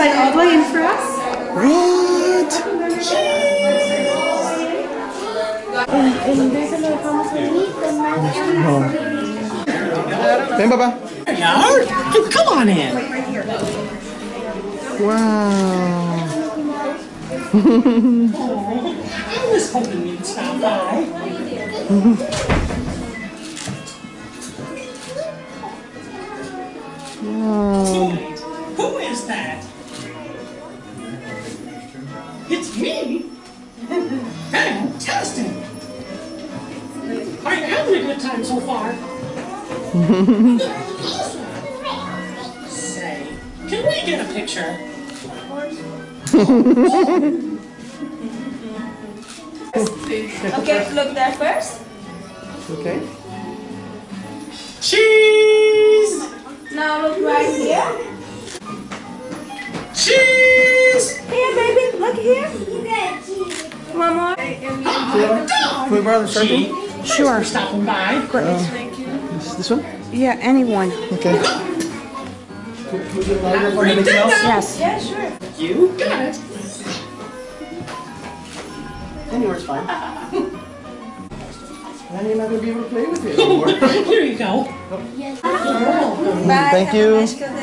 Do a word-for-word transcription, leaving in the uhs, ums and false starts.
slide all the way in for us. What? Ven, papá. Come on in. Wow. I was hoping you'd stop by. Wow. Who is that? It's me. Fantastic. I'm having a good time so far. Say, can we get a picture? Okay, look there first. Okay. Cheese! Now look right here. Cheese! Here, baby, look here. One more. Can we borrow the Sharpie? Sure. Stopping by. Great. This, this one? Yeah, anyone. Okay. Can we get a larger for anything else? Yes. Yeah, sure. You got it. Anywhere's fine. Then you're not going to be able to play with it anymore. Here you go. Bye. Thank Have a you. nice